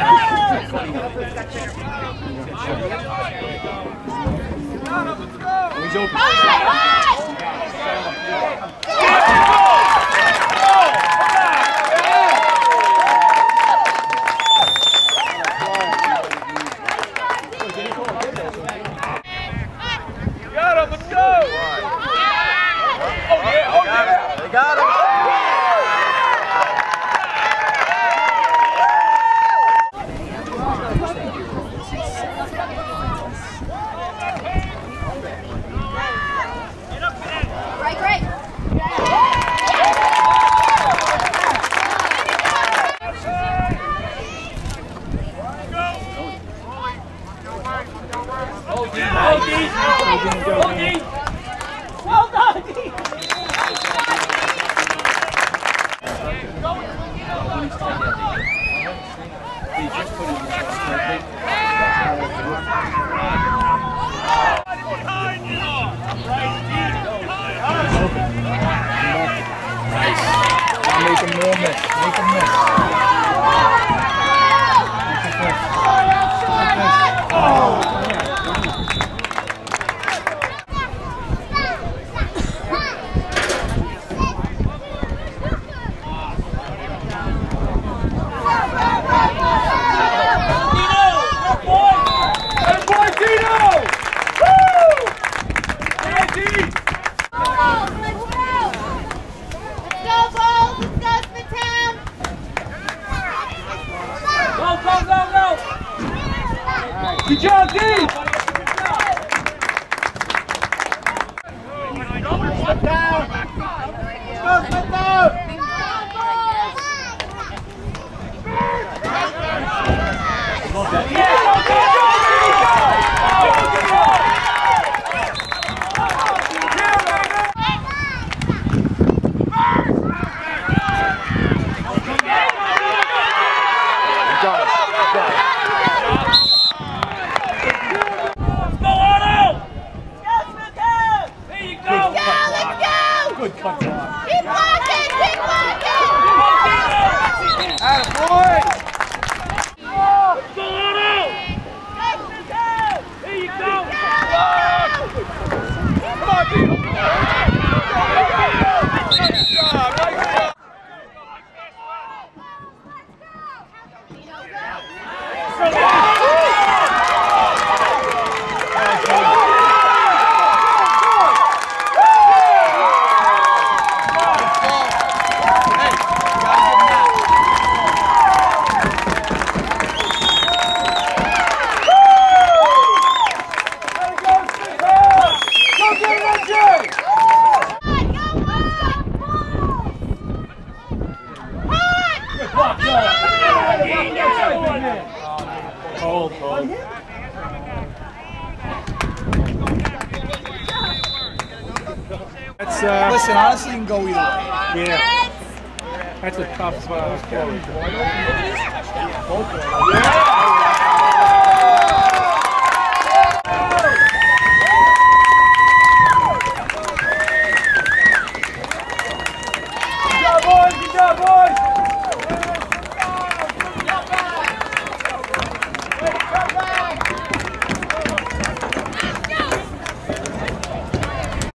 He's open. Good job, Dave! Step down! Let's go, step down! Good cut block. Keep walking! Keep walking! Attaboy! Here you go! Come on, people! Good job! Nice Cold. That's, listen, honestly, you can go either way. Yeah. That's a tough spot. Yeah.